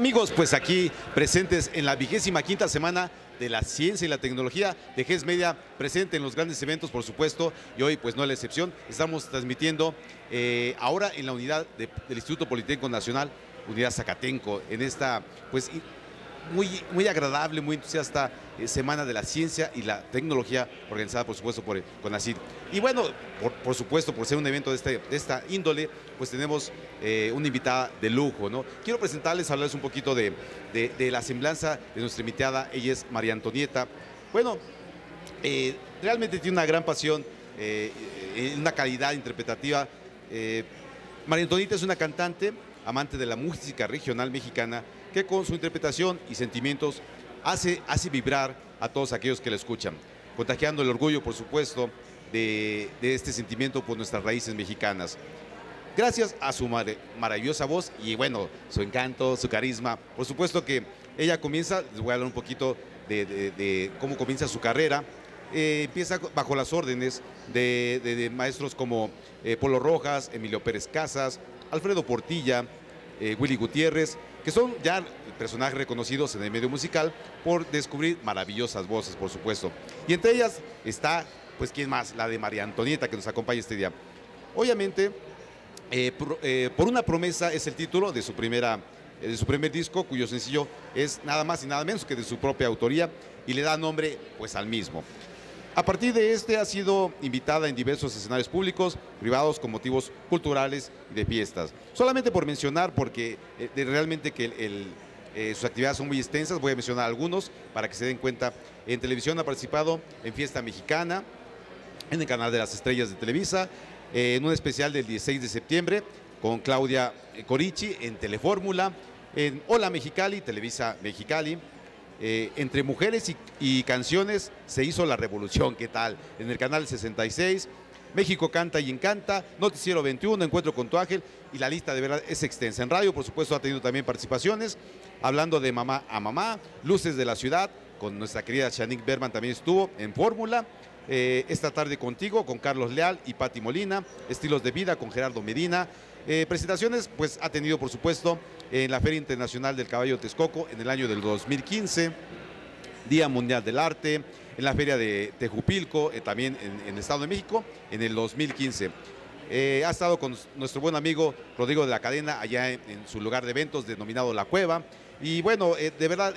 amigos? Pues aquí presentes en la 25ª semana de la ciencia y la tecnología de GES Media, presente en los grandes eventos, por supuesto, y hoy pues no es la excepción. Estamos transmitiendo ahora en la unidad del Instituto Politécnico Nacional, unidad Zacatenco, en esta pues muy agradable, muy entusiasta Semana de la Ciencia y la Tecnología, organizada por supuesto por CONACYT. Y bueno, por supuesto, por ser un evento de esta índole, pues tenemos una invitada de lujo, ¿no? Quiero presentarles, hablarles un poquito de la semblanza de nuestra invitada. Ella es María Antonieta. Bueno, realmente tiene una gran pasión, una calidad interpretativa. María Antonieta es una cantante, amante de la música regional mexicana, que con su interpretación y sentimientos hace vibrar a todos aquellos que la escuchan, contagiando el orgullo, por supuesto, de este sentimiento por nuestras raíces mexicanas. Gracias a su maravillosa voz y, bueno, su encanto, su carisma. Por supuesto que ella comienza, les voy a hablar un poquito de cómo comienza su carrera. Empieza bajo las órdenes de maestros como Polo Rojas, Emilio Pérez Casas, Alfredo Portilla, Willy Gutiérrez, que son ya personajes reconocidos en el medio musical por descubrir maravillosas voces, por supuesto. Y entre ellas está, pues, ¿quién más? La de María Antonieta, que nos acompaña este día. Obviamente, Por una promesa es el título de su primer disco, cuyo sencillo es nada más y nada menos que de su propia autoría y le da nombre, pues, al mismo. A partir de ha sido invitada en diversos escenarios públicos, privados, con motivos culturales y de fiestas. Solamente por mencionar, porque realmente que sus actividades son muy extensas, voy a mencionar algunos para que se den cuenta. En televisión ha participado en Fiesta Mexicana, en el Canal de las Estrellas de Televisa, en un especial del 16 de septiembre con Claudia Corichi en Telefórmula, en Hola Mexicali, Televisa Mexicali. Entre mujeres y canciones se hizo la revolución, ¿qué tal? En el canal 66, México Canta y Encanta, Noticiero 21, Encuentro con tu Ángel, y la lista de verdad es extensa. En radio, por supuesto, ha tenido también participaciones, hablando de Mamá a Mamá, Luces de la Ciudad, con nuestra querida Shanique Berman también estuvo en Fórmula, Esta Tarde Contigo, con Carlos Leal y Pati Molina, Estilos de Vida, con Gerardo Medina. Presentaciones, pues, ha tenido, por supuesto, en la Feria Internacional del Caballo de Texcoco en el año del 2015, Día Mundial del Arte, en la Feria de Tejupilco, también en el Estado de México, en el 2015. Ha estado con nuestro buen amigo Rodrigo de la Cadena allá en su lugar de eventos denominado La Cueva. Y bueno, de verdad,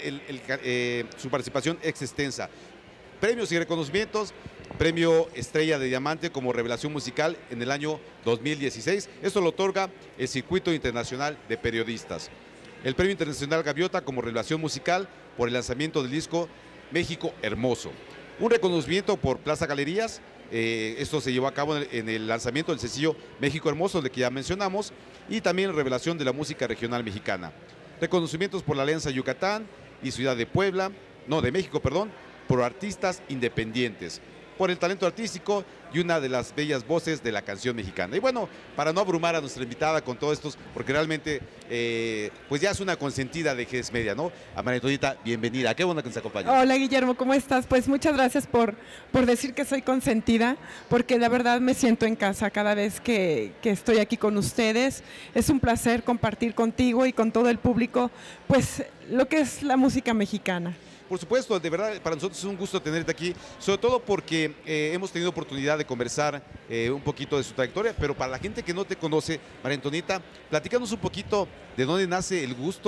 su participación es extensa. Premios y reconocimientos: Premio Estrella de Diamante como revelación musical en el año 2016. Esto lo otorga el Circuito Internacional de Periodistas. El Premio Internacional Gaviota como revelación musical por el lanzamiento del disco México Hermoso. Un reconocimiento por Plaza Galerías. Esto se llevó a cabo en el lanzamiento del sencillo México Hermoso, del que ya mencionamos, y también revelación de la música regional mexicana. Reconocimientos por la Alianza Yucatán y Ciudad de México, por artistas independientes, por el talento artístico y una de las bellas voces de la canción mexicana. Y bueno, para no abrumar a nuestra invitada con todo esto, porque realmente pues ya es una consentida de GES Media, ¿no? A María Antonieta, bienvenida, qué bueno que nos acompaña. Hola, Guillermo, ¿cómo estás? Pues muchas gracias por decir que soy consentida, porque la verdad me siento en casa cada vez que estoy aquí con ustedes. Es un placer compartir contigo y con todo el público, pues, lo que es la música mexicana. Por supuesto, de verdad, para nosotros es un gusto tenerte aquí, sobre todo porque hemos tenido oportunidad de conversar un poquito de su trayectoria, pero para la gente que no te conoce, María Antonieta, platícanos un poquito de dónde nace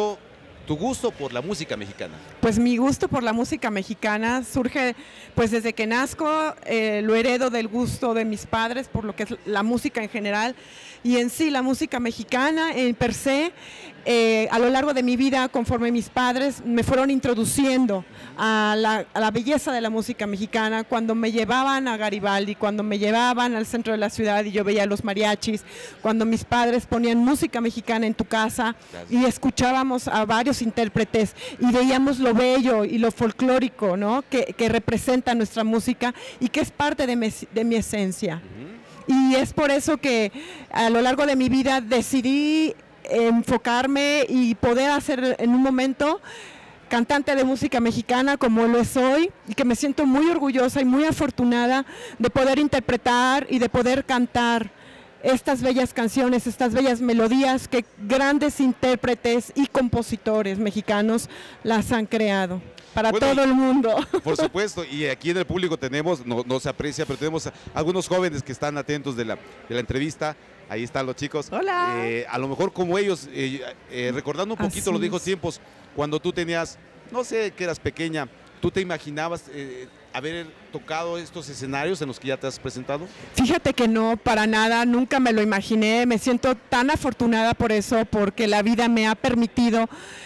tu gusto por la música mexicana. Pues mi gusto por la música mexicana surge, pues, desde que nazco, lo heredo del gusto de mis padres por lo que es la música en general, y en sí la música mexicana per se. A lo largo de mi vida, conforme mis padres me fueron introduciendo a la belleza de la música mexicana, cuando me llevaban a Garibaldi, cuando me llevaban al centro de la ciudad y yo veía los mariachis, cuando mis padres ponían música mexicana en tu casa. Gracias. Y escuchábamos a varios intérpretes y veíamos lo bello y lo folclórico, ¿no?, que representa nuestra música y que es parte de mi esencia. Y es por eso que a lo largo de mi vida decidí enfocarme y poder hacer en un momento cantante de música mexicana como lo soy, y que me siento muy orgullosa y muy afortunada de poder interpretar y de poder cantar estas bellas canciones, estas bellas melodías que grandes intérpretes y compositores mexicanos las han creado. Para todo el mundo. Por supuesto, y aquí en el público tenemos, no se aprecia, pero tenemos algunos jóvenes que están atentos de la entrevista. Ahí están los chicos. Hola. A lo mejor como ellos, recordando un poquito los viejos tiempos, cuando tú tenías, no sé, que eras pequeña, ¿tú te imaginabas haber tocado estos escenarios en los que ya te has presentado? Fíjate que no, para nada, nunca me lo imaginé. Me siento tan afortunada por eso, porque la vida me ha permitido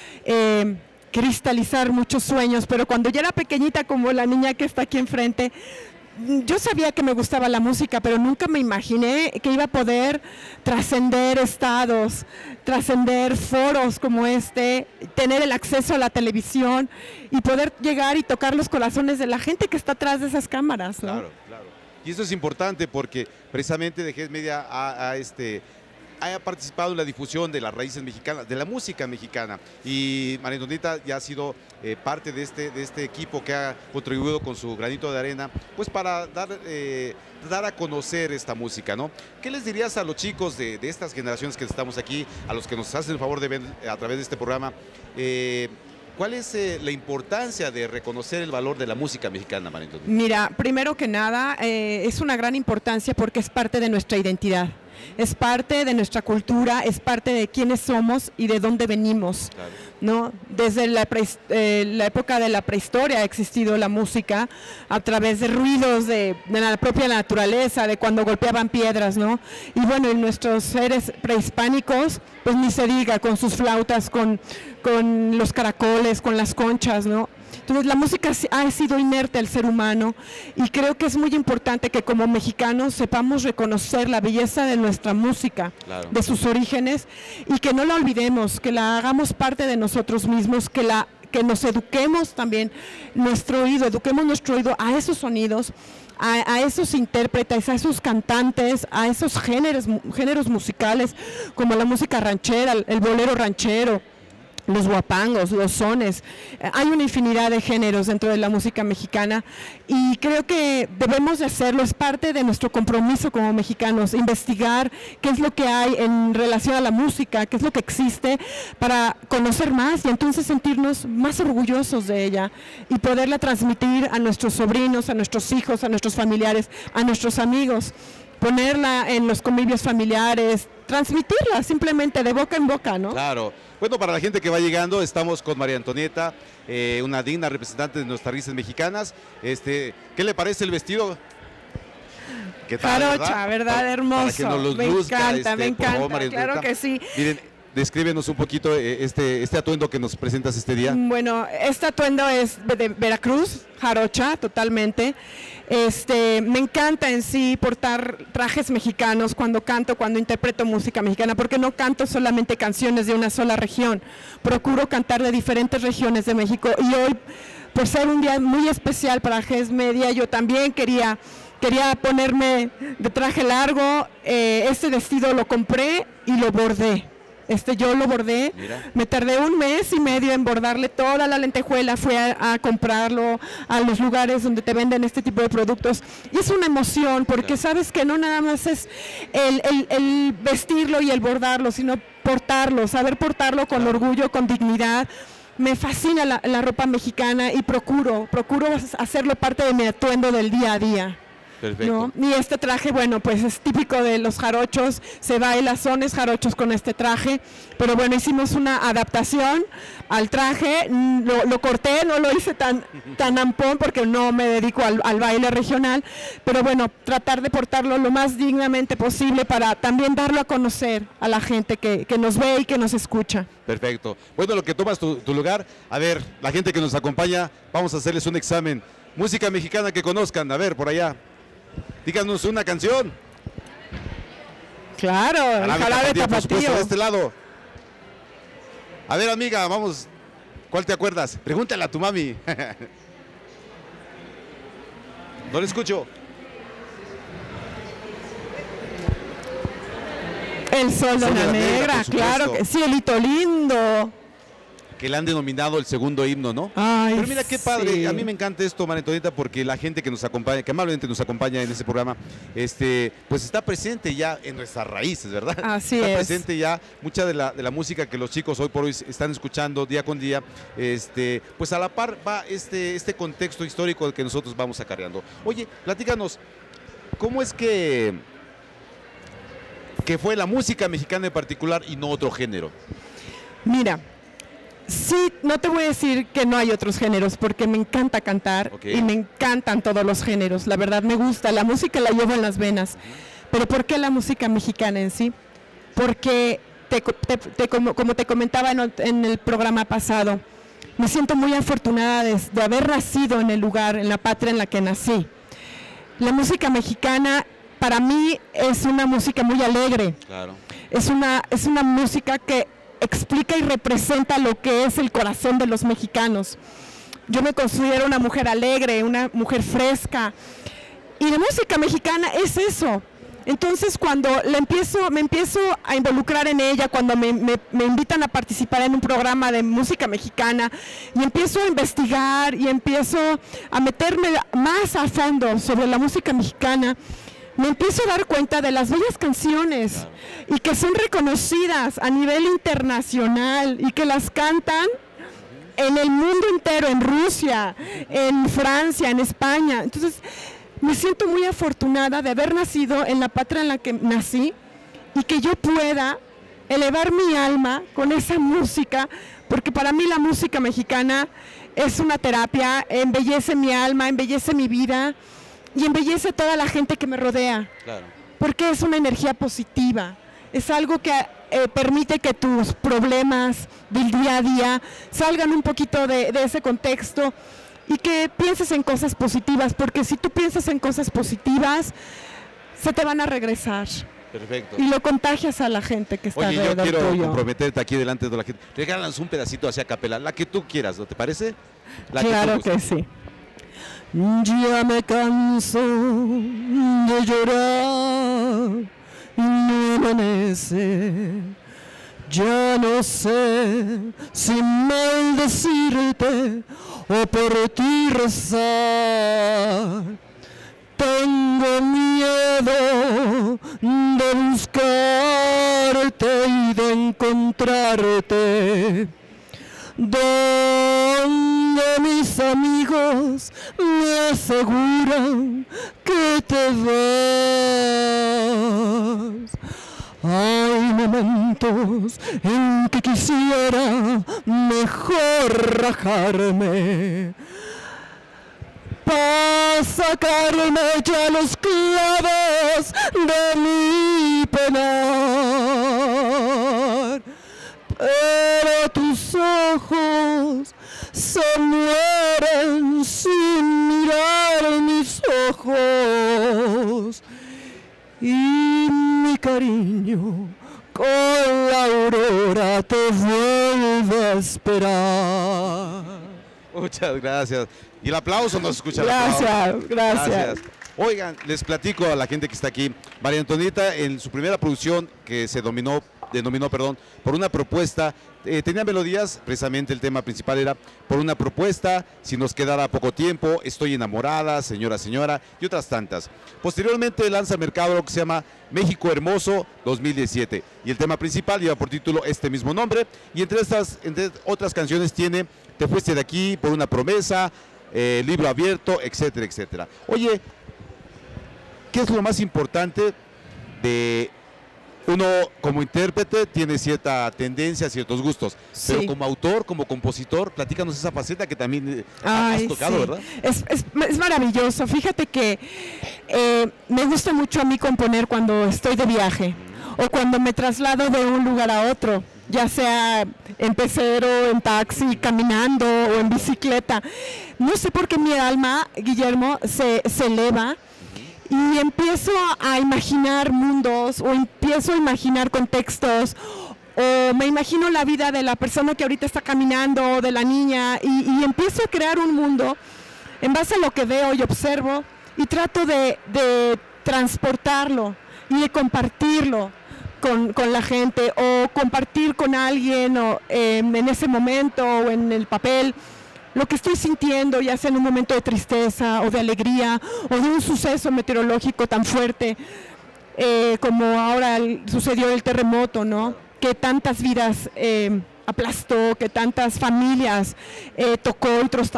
cristalizar muchos sueños, pero cuando yo era pequeñita, como la niña que está aquí enfrente, yo sabía que me gustaba la música, pero nunca me imaginé que iba a poder trascender estados, trascender foros como este, tener el acceso a la televisión y poder llegar y tocar los corazones de la gente que está atrás de esas cámaras, ¿no? Claro, claro. Y eso es importante porque precisamente de GES Media ha participado en la difusión de las raíces mexicanas, de la música mexicana, y María Antonieta ya ha sido parte de este equipo que ha contribuido con su granito de arena, pues para dar a conocer esta música, ¿no? ¿Qué les dirías a los chicos de estas generaciones que estamos aquí, a los que nos hacen el favor de ver a través de este programa? ¿Cuál es la importancia de reconocer el valor de la música mexicana, María Antonieta? Mira, primero que nada, es una gran importancia porque es parte de nuestra identidad. Es parte de nuestra cultura, es parte de quiénes somos y de dónde venimos, claro, ¿no? Desde la época de la prehistoria ha existido la música a través de ruidos de la propia naturaleza, de cuando golpeaban piedras, ¿no? Y bueno, en nuestros seres prehispánicos, pues ni se diga, con sus flautas, con los caracoles, con las conchas, ¿no? Entonces la música ha sido inerte al ser humano y creo que es muy importante que como mexicanos sepamos reconocer la belleza de nuestra música, claro, de sus orígenes, y que no la olvidemos, que la hagamos parte de nosotros mismos, que nos eduquemos también eduquemos nuestro oído a esos sonidos, a esos intérpretes, a esos cantantes, a esos géneros musicales como la música ranchera, el bolero ranchero, los guapangos, los sones. Hay una infinidad de géneros dentro de la música mexicana y creo que debemos de hacerlo, es parte de nuestro compromiso como mexicanos, investigar qué es lo que hay en relación a la música, qué es lo que existe para conocer más y entonces sentirnos más orgullosos de ella y poderla transmitir a nuestros sobrinos, a nuestros hijos, a nuestros familiares, a nuestros amigos, ponerla en los convivios familiares, transmitirla simplemente de boca en boca, ¿no? Claro. Bueno, para la gente que va llegando, estamos con María Antonieta, una digna representante de nuestras raíces mexicanas. ¿Qué le parece el vestido? ¿Qué tal, jarocha, ¿verdad? Hermoso. Para que nos los luzca, me encanta, favor, claro que sí. Miren, descríbenos un poquito este atuendo que nos presentas este día. Bueno, este atuendo es de Veracruz, jarocha, totalmente. Me encanta en sí portar trajes mexicanos cuando canto, cuando interpreto música mexicana, porque no canto solamente canciones de una sola región, procuro cantar de diferentes regiones de México y hoy, por ser un día muy especial para GES Media, yo también quería ponerme de traje largo. Este vestido lo compré y lo bordé. Yo lo bordé. Mira. Me tardé 1 mes y medio en bordarle toda la lentejuela, fui a comprarlo a los lugares donde te venden este tipo de productos y es una emoción porque claro, sabes que no nada más es el vestirlo y el bordarlo, sino portarlo, saber portarlo con claro, orgullo, con dignidad. Me fascina la ropa mexicana y procuro hacerlo parte de mi atuendo del día a día. Perfecto. ¿No? Y este traje, bueno, pues es típico de los jarochos, se baila sones jarochos con este traje, pero bueno, hicimos una adaptación al traje, lo corté, no lo hice tan ampón porque no me dedico al baile regional, pero bueno, tratar de portarlo lo más dignamente posible para también darlo a conocer a la gente que nos ve y que nos escucha. Perfecto. Bueno, lo que tomas tu lugar, a ver, la gente que nos acompaña, vamos a hacerles un examen. Música mexicana que conozcan, a ver, por allá. Díganos una canción. Claro, el jarabe tapatío. Por supuesto, de este lado. A ver, amiga, vamos. ¿Cuál te acuerdas? Pregúntale a tu mami. No le escucho. El sol de la negra, claro que cielito lindo. que le han denominado el segundo himno, ¿no? Ay, pero mira qué padre, sí. a mí me encanta esto, María Antonieta, porque la gente que nos acompaña, que amablemente nos acompaña en este programa, pues está presente ya en nuestras raíces, ¿verdad? Así está es. presente ya mucha de la música que los chicos hoy por hoy están escuchando día con día, pues a la par va este contexto histórico que nosotros vamos acarreando. Oye, platícanos, ¿cómo es que fue la música mexicana en particular y no otro género? Mira, sí, no te voy a decir que no hay otros géneros, porque me encanta cantar y me encantan todos los géneros. La verdad me gusta, la música la llevo en las venas. Pero ¿por qué la música mexicana en sí? Porque, como te comentaba en el programa pasado, me siento muy afortunada de haber nacido en el lugar, en la patria en la que nací. La música mexicana para mí es una música muy alegre. Claro. Es una música que explica y representa lo que es el corazón de los mexicanos. Yo me considero una mujer alegre, una mujer fresca, y la música mexicana es eso. Entonces cuando me empiezo a involucrar en ella, cuando me invitan a participar en un programa de música mexicana y empiezo a investigar y empiezo a meterme más a fondo sobre la música mexicana, me empiezo a dar cuenta de las bellas canciones y que son reconocidas a nivel internacional y que las cantan en el mundo entero, en Rusia, en Francia, en España. Entonces, me siento muy afortunada de haber nacido en la patria en la que nací y que yo pueda elevar mi alma con esa música, porque para mí la música mexicana es una terapia, embellece mi alma, embellece mi vida y embellece a toda la gente que me rodea, claro. Porque es una energía positiva, es algo que permite que tus problemas del día a día salgan un poquito de ese contexto y que pienses en cosas positivas, porque si tú piensas en cosas positivas, se te van a regresar. Perfecto. Y lo contagias a la gente que está alrededor tuyo. Oye, yo quiero comprometerte aquí delante de la gente. Regálanos un pedacito hacia capela, la que tú quieras, ¿no te parece? Claro que sí. Ya me canso de llorar y no amanece. Ya no sé si maldecirte o por ti rezar. Tengo miedo de buscarte y de encontrarte donde mis amigos me aseguran que te vas. Hay momentos en que quisiera mejor rajarme para sacarme ya los clavos de mi penar. Pero tus ojos se mueren sin mirar mis ojos y mi cariño con la aurora te vuelve a esperar. Muchas gracias. Y el aplauso nos escucha. Gracias. Oigan, les platico a la gente que está aquí. María Antonieta, en su primera producción, que se denominó por una propuesta, tenía melodías, precisamente el tema principal era por una propuesta, si nos quedara poco tiempo, estoy enamorada, señora, y otras tantas. Posteriormente lanza al mercado lo que se llama México Hermoso 2017, y el tema principal lleva por título este mismo nombre, y entre otras canciones tiene Te fuiste de aquí por una promesa, Libro abierto, etcétera, etcétera. Oye, ¿qué es lo más importante de uno como intérprete? Tiene cierta tendencia, ciertos gustos, sí. Pero como autor, como compositor, platícanos esa faceta que también has tocado, sí. ¿Verdad? Es maravilloso. Fíjate que me gusta mucho a mí componer cuando estoy de viaje o cuando me traslado de un lugar a otro, ya sea en pecero, en taxi, caminando o en bicicleta. No sé por qué mi alma, Guillermo, se eleva y empiezo a imaginar mundos o empiezo a imaginar contextos o me imagino la vida de la persona que ahorita está caminando, de la niña y empiezo a crear un mundo en base a lo que veo y observo y trato de transportarlo y de compartirlo con la gente o compartir con alguien o, en ese momento o en el papel lo que estoy sintiendo, ya sea en un momento de tristeza o de alegría o de un suceso meteorológico tan fuerte como ahora sucedió el terremoto, ¿no? Que tantas vidas aplastó, que tantas familias tocó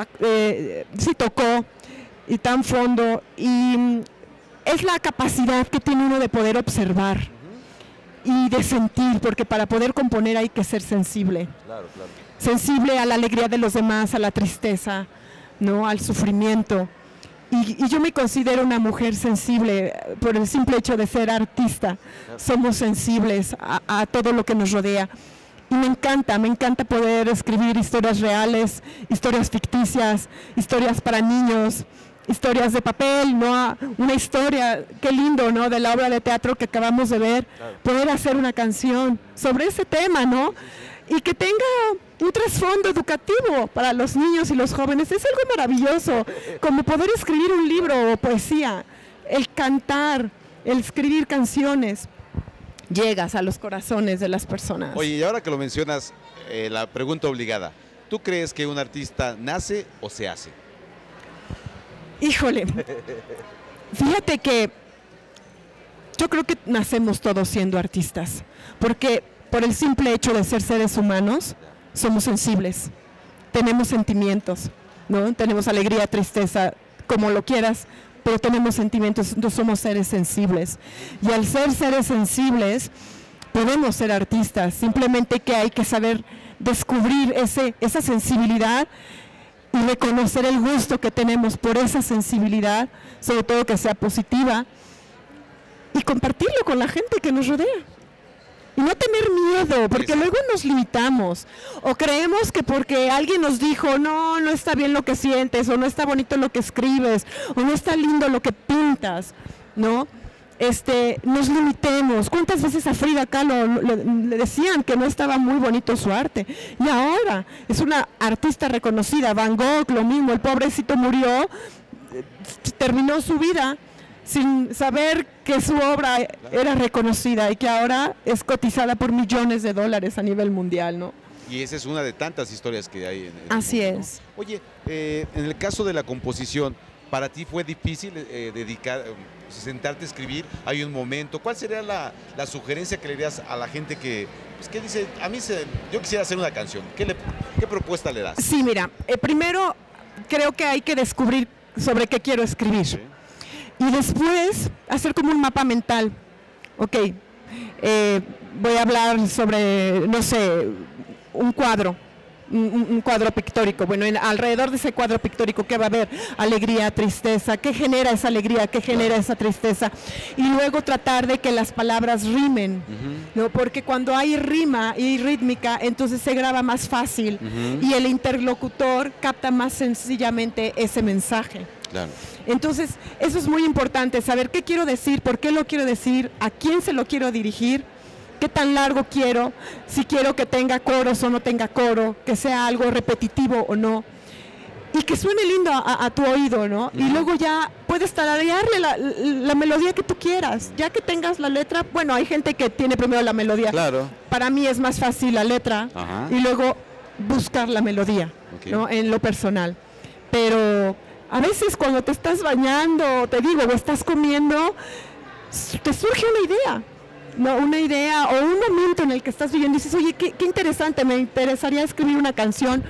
y tan fondo, y es la capacidad que tiene uno de poder observar y de sentir, porque para poder componer hay que ser sensible. Claro, claro. Sensible a la alegría de los demás, a la tristeza, ¿no? Al sufrimiento. Y yo me considero una mujer sensible por el simple hecho de ser artista. Somos sensibles a todo lo que nos rodea. Y me encanta poder escribir historias reales, historias ficticias, historias para niños, historias de papel, ¿no? Una historia, qué lindo, ¿no? De la obra de teatro que acabamos de ver, poder hacer una canción sobre ese tema, ¿no? Y que tenga un trasfondo educativo para los niños y los jóvenes. Es algo maravilloso, como poder escribir un libro o poesía, el cantar, el escribir canciones. Llegas a los corazones de las personas. Oye, y ahora que lo mencionas, la pregunta obligada, ¿tú crees que un artista nace o se hace? Híjole, fíjate que yo creo que nacemos todos siendo artistas, porque por el simple hecho de ser seres humanos, somos sensibles, tenemos sentimientos, ¿no? Tenemos alegría, tristeza, como lo quieras, pero tenemos sentimientos, entonces somos seres sensibles. Y al ser seres sensibles, podemos ser artistas, simplemente que hay que saber descubrir esa sensibilidad y reconocer el gusto que tenemos por esa sensibilidad, sobre todo que sea positiva, y compartirlo con la gente que nos rodea. Y no tener miedo, porque luego nos limitamos, o creemos que porque alguien nos dijo, no está bien lo que sientes, o no está bonito lo que escribes, o no está lindo lo que pintas, ¿no? Nos limitemos. ¿Cuántas veces a Frida Kahlo le decían que no estaba muy bonito su arte? Y ahora es una artista reconocida. Van Gogh, lo mismo, el pobrecito murió, terminó su vida sin saber que su obra era reconocida y que ahora es cotizada por millones de dólares a nivel mundial, ¿no? Y esa es una de tantas historias que hay en el Así mundo, ¿no? es. Oye, en el caso de la composición, ¿para ti fue difícil sentarte a escribir? ¿Hay un momento? ¿Cuál sería la sugerencia que le darías a la gente que dice, yo quisiera hacer una canción? ¿Qué propuesta le das? Sí, mira, primero creo que hay que descubrir sobre qué quiero escribir. ¿Sí? Y después hacer como un mapa mental. Ok, voy a hablar sobre, no sé, un cuadro. Un cuadro pictórico. Bueno, alrededor de ese cuadro pictórico, ¿qué va a haber? Alegría, tristeza. ¿Qué genera esa alegría? ¿Qué genera esa tristeza? Y luego tratar de que las palabras rimen, ¿no? Porque cuando hay rima y rítmica, entonces se graba más fácil y el interlocutor capta más sencillamente ese mensaje. Claro. Entonces, eso es muy importante, saber qué quiero decir, por qué lo quiero decir, a quién se lo quiero dirigir, qué tan largo quiero, si quiero que tenga coros o no tenga coro, que sea algo repetitivo o no, y que suene lindo a tu oído, ¿no? Y luego ya puedes tararearle la melodía que tú quieras, ya que tengas la letra. Bueno, hay gente que tiene primero la melodía. Claro. Para mí es más fácil la letra y luego buscar la melodía, ¿no? En lo personal. Pero a veces cuando te estás bañando, te digo, o estás comiendo, te surge una idea. No, una idea o un momento en el que estás viviendo y dices, oye, qué interesante, me interesaría escribir una canción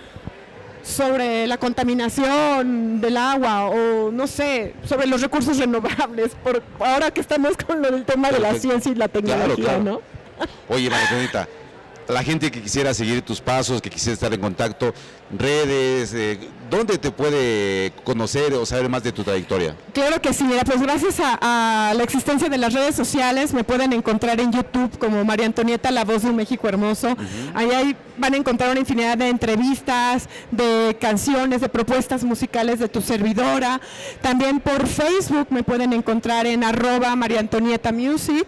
sobre la contaminación del agua o no sé, sobre los recursos renovables, ahora que estamos con el tema de la ciencia y la tecnología, claro. ¿No? Oye, María Antonieta, la gente que quisiera seguir tus pasos, que quisiera estar en contacto, redes, ¿dónde te puede conocer o saber más de tu trayectoria? Claro que sí, mira, pues gracias a la existencia de las redes sociales me pueden encontrar en YouTube como María Antonieta, la voz de un México hermoso. Ahí van a encontrar una infinidad de entrevistas, de canciones, de propuestas musicales de tu servidora. También por Facebook me pueden encontrar en @MariaAntonietaMusic.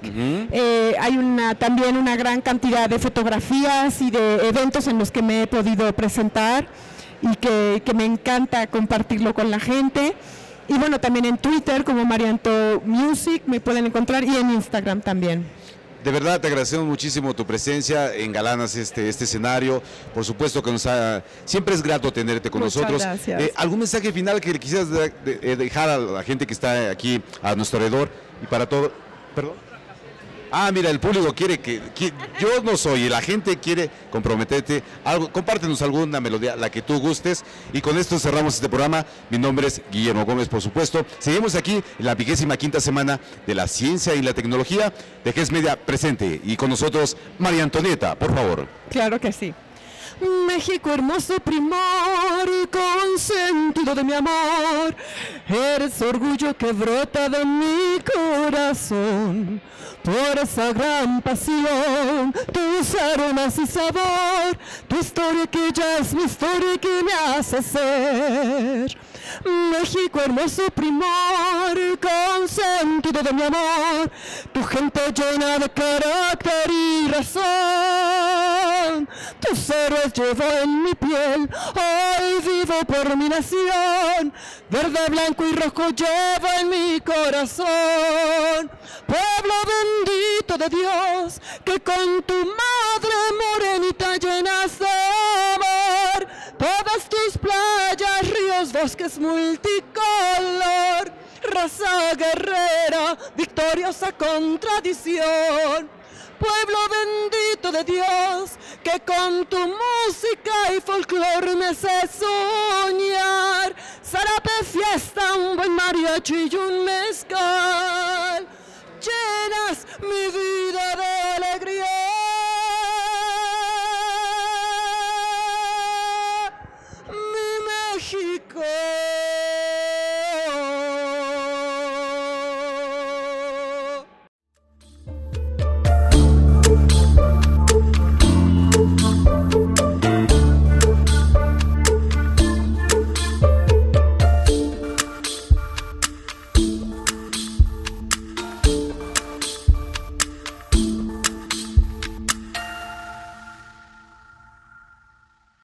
Hay también una gran cantidad de fotografías y de eventos en los que me he podido presentar y que me encanta compartirlo con la gente. Y bueno, también en Twitter como MariaAntoMusic me pueden encontrar y en Instagram también. De verdad te agradecemos muchísimo tu presencia, engalanas este escenario, por supuesto que siempre es grato tenerte con nosotros. Gracias. ¿Algún mensaje final que le quisieras dejar a la gente que está aquí a nuestro alrededor y para todo? ¿Perdón? Ah, mira, el público quiere yo no soy, la gente quiere comprometerte. Compártenos alguna melodía, la que tú gustes. Y con esto cerramos este programa. Mi nombre es Guillermo Gómez, por supuesto. Seguimos aquí en la 25ª semana de la ciencia y la tecnología de GES Media presente. Y con nosotros, María Antonieta, por favor. Claro que sí. México, hermoso primor, consentido de mi amor, eres orgullo que brota de mi corazón. Por esa gran pasión, tus aromas y sabor, tu historia que ya es mi historia y que me hace ser. México, hermoso primor, consentido de mi amor, tu gente llena de carácter y razón. Tus héroes llevo en mi piel, hoy vivo por mi nación, verde, blanco y rojo llevo en mi corazón. Pueblo bendito de Dios, que con tu madre morenita llenas de amor, todas tus playas, ríos, bosques multicolor, raza guerrera, victoriosa con tradición. Pueblo bendito de Dios, que con tu música y folclor me hace soñar, zarape, fiesta, un buen mariachi y un mezcal.